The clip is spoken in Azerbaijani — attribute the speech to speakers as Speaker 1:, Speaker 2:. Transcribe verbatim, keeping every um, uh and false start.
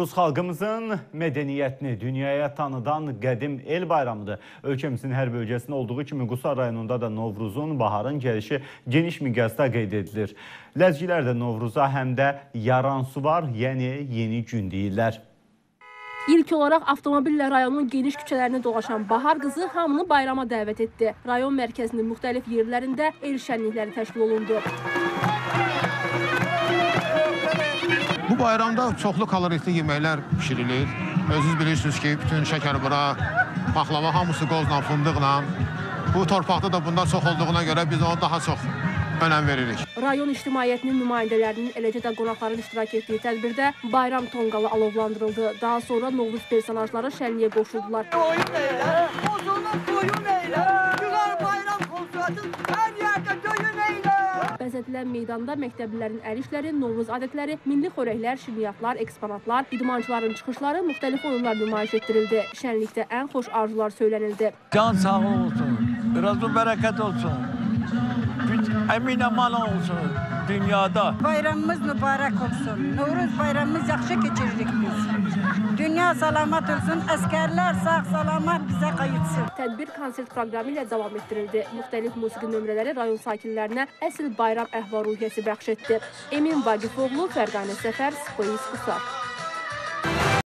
Speaker 1: Novruz xalqımızın mədəniyyətini dünyaya tanıdan qədim el bayramıdır. Ölkəmizin hər bölgəsində olduğu kimi Qusar rayonunda da Novruzun, baharın gəlişi geniş miqyasda qeyd edilir. Ləzgilər də Novruza həm də yaransu var, yəni yeni gün deyirlər.
Speaker 2: İlk olaraq avtomobillə rayonun geniş küçələrini dolaşan Bahar qızı hamını bayrama dəvət etdi. Rayon mərkəzinin müxtəlif yerlərində el şənlikləri təşkil olundu.
Speaker 3: Bu bayramda çoxlu kalorikli yeməklər pişirilir. Özünüz bilirsiniz ki, bütün şəkər bura, paxlava hamısı qozla, fındıqla. Bu torpaqda da bundan çox olduğuna görə biz ona daha çox önəm veririk.
Speaker 2: Rayon ictimaiyyətinin nümayəndələrinin, eləcə də qonaqların iştirak etdiyi tədbirdə bayram tonqalı alovlandırıldı. Daha sonra Novruz personajları şənliyə qoşuldular.
Speaker 4: Oyun eylə, bozulun boyun eylə, gülər bayram konsertin hər yerdə döyün eylə.
Speaker 2: Bəzədilən meydanda məktəblilərin əl işləri, Novruz adətləri, milli xörəklər, şirniyyatlar, eksponatlar, idmançıların çıxışları, müxtəlif oyunlar nümayiş etdirildi. Şənlikdə ən xoş arzular söylənildi.
Speaker 5: Can sağlığı olsun, biraz da bərəkət olsun, əmin aman olsun dünyada.
Speaker 6: Bayramımız mübarək olsun, Novruz bayramımız yaxşı keçiririk biz. Dünya salamat olsun, əskərlər sağ-salamat bizə qayıtsın.
Speaker 2: Tədbir konsert proqramı ilə davam etdirildi. Müxtəlif musiqi nömrələri rayon sakinlərinə əsl bayram əhval-ruhiyyəsi bəxş etdi. Emin Vaqifoğlu, Fərqanə Səfər, Space Qusar.